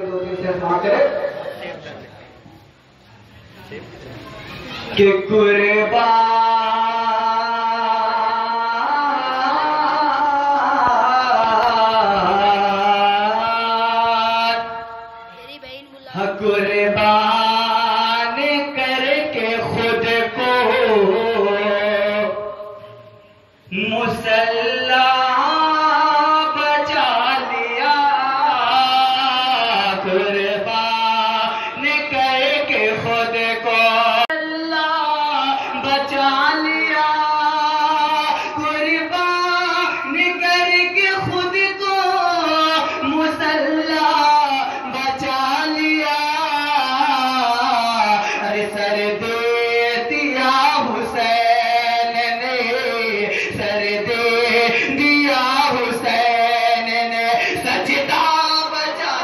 دو تین سے سما کرے کہ قربان کر کے خود کو مسلح بچا لیا قربان کر کے خود کو بچا لیا قربان کر کے خود کو مسلح بچا لیا ارے سر دے دیا حسین نے سر دے دیا حسین نے سجدہ بچا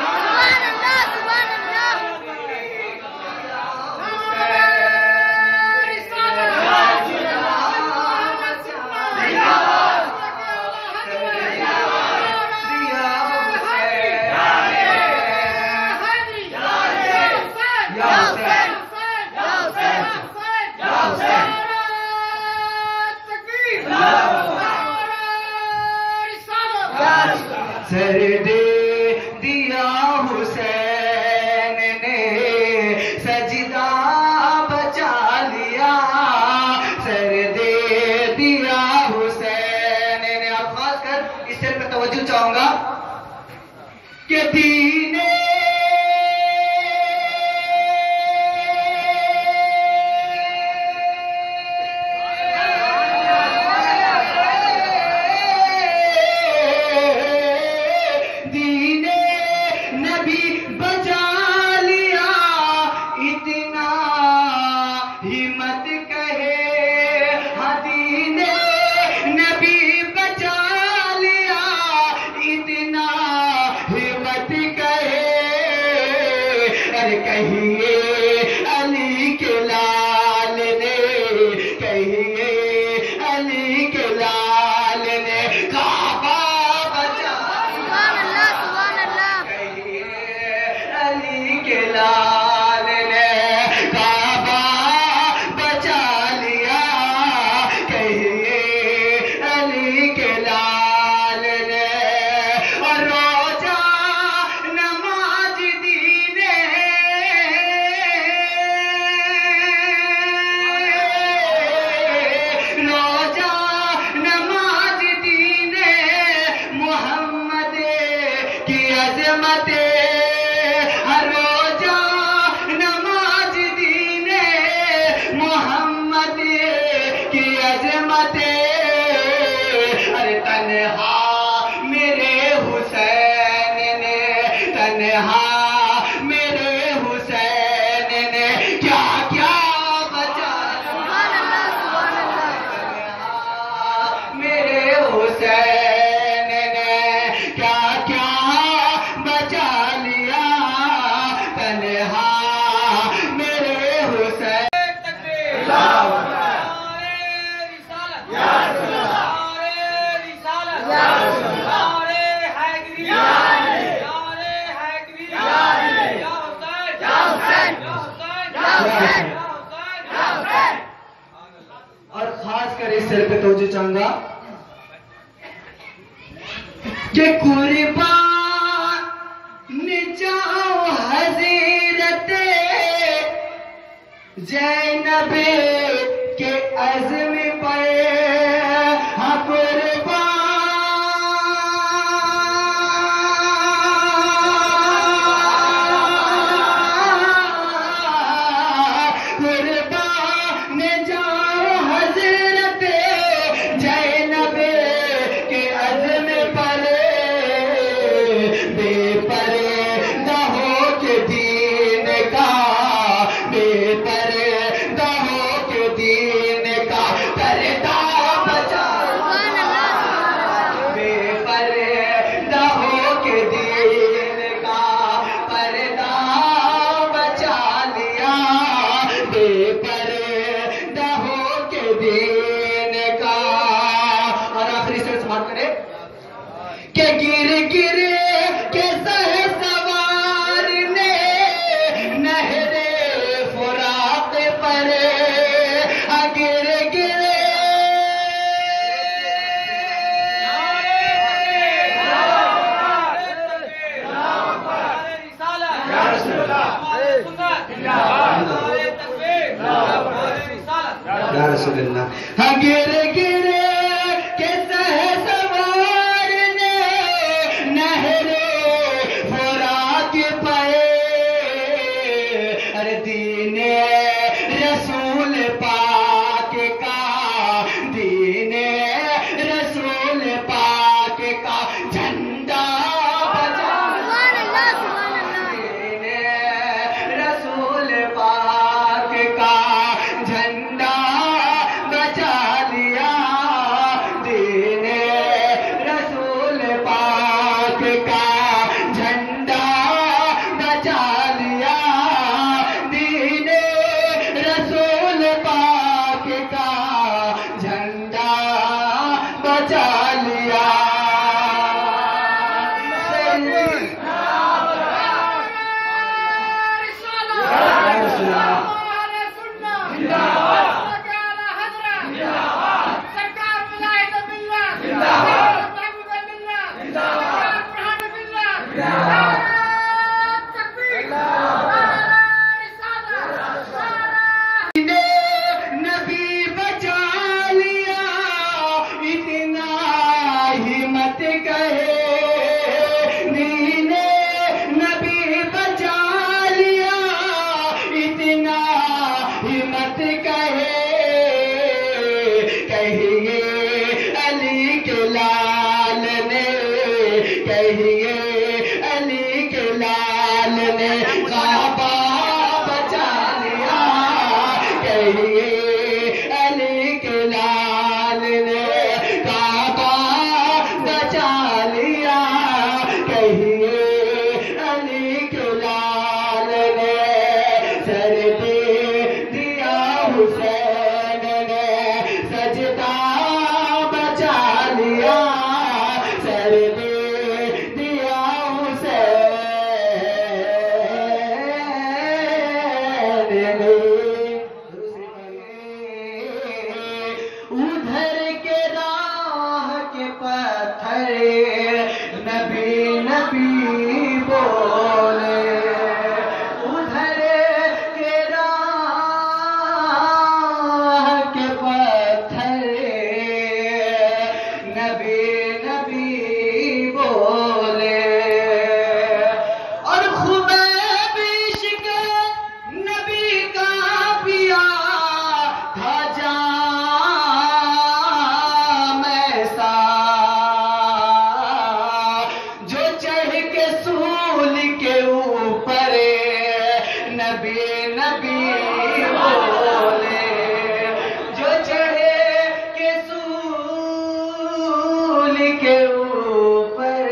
سر دے دیا حسین نے سجدہ بچا لیا سر دے دیا حسین نے اور خاص کر اس سے میں توجہ چاہوں گا کہ دین کہیے علی کے لال نے کہیے علی کے لال نے کعبہ بچا کہیے علی کے لال نے کعبہ بچا لیا کہیے علی کے لال نے اور روزہ نماز دین ہر روزہ نماز دین محمد کی عظمت ارے تنہا میرے حسین نے تنہا میرے حسین نے کیا کیا بچا میرے حسین نے کیا کیا بچا لیا تنہا میرے حسین اور خاص کر اس سر پہ توجہ چاہوں گا کہ قربان جاؤ حضرت زینب کے عزم پر ہاں قربان جاؤ حضرت زینب کے عزم پر بے پردہ ہو کے دین کا بے پردہ ہو کے دین کا پردہ بچا بے پردہ ہو کے دین کا پردہ بچا لیا بے پردہ ہو کے دین کا اور آخری سے سماعت کرے کہ گر گر کے سہس یا رسول اللہ. ہاں گر گر کے سہسوار نے نہر فرات پائے. ارے دین رسول پاک کا دین رسول پاک کا جھنڈا بجا دین رسول پاک کا جھنڈا بچا لیا. دین رسول پاک کا جھنڈا بچا لیا. دین رسول پاک کا جھنڈا بچا لیا. نبی بچا لیا اتنا ہی مت کہے. دین نبی بچا لیا اتنا ہی مت کہے. کہیے علی کے لال نے کہیے علی کے لال نے کعبہ بچا لیا. کہیے علی کے لال نے کعبہ بچا لیا. کہیے علی کے لال نے سر دے دیا حسین نے سجدہ بچا لیا. سر دے دیا حسین نے. ادھر کے راہ کے پتھر نبی نبی بولے. ادھر کے راہ کے پتھر نبی نبی بولے. اور خبیب عشق نبی کا پیا تھا جام ایسا جو چڑھ کے سول کے اوپر نبی نبی بولے. جو چڑھ کے سول کے اوپر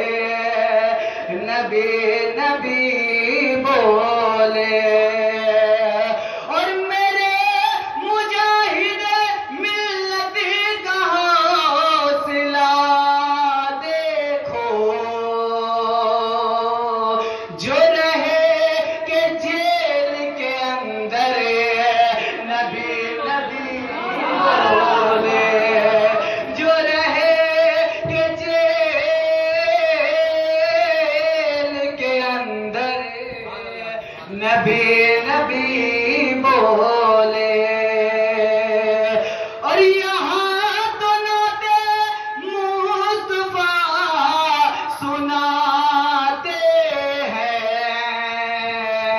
نبی نبی بولے. اور میرے مجاہد ملت کا حوصلہ دیکھو جو رہے کہ جیل کے اندر نبی نبی بولے. جو رہے کہ جیل کے اندر نبی نبی بولے. اور یہاں تو نعتِ مصطفیٰ سناتے ہیں.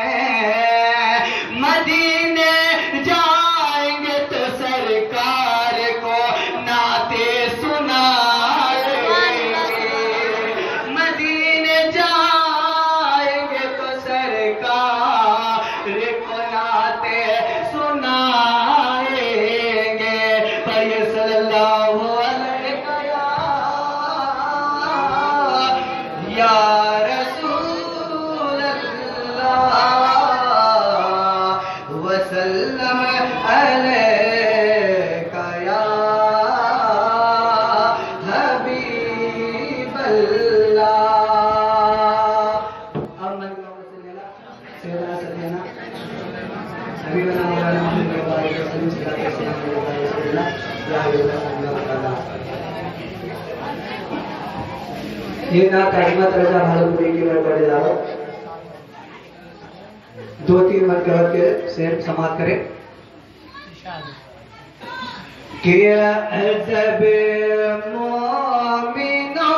مدینے جائیں گے تو سرکار کو نعتیں سنائیں گے. مدینے جائیں گے تو سرکار کو نعتیں سنائیں گے. پر یہ صلی اللہ علیہ یا رسول اللہ وسلم علیکہ یا حبیب اللہ. اب میں سیدنا سیدنا حبیبنا مولانا محمد وعلیہ وسلم یہ نعت احمد رضا بھالپوری کی میں پڑھے جا رہا ہوں. 2-3 مرتبہ کے شعر سماعت کریں. کہ ادب مومنا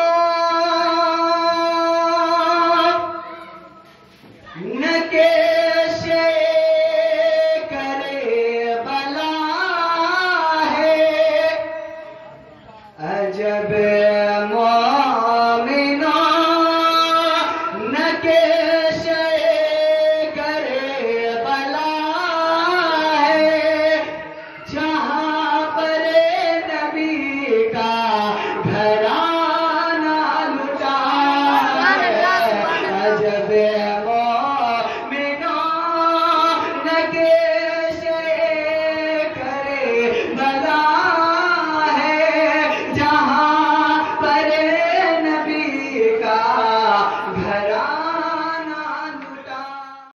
نکیش کرے بلا ہے عجب مومنا نکیش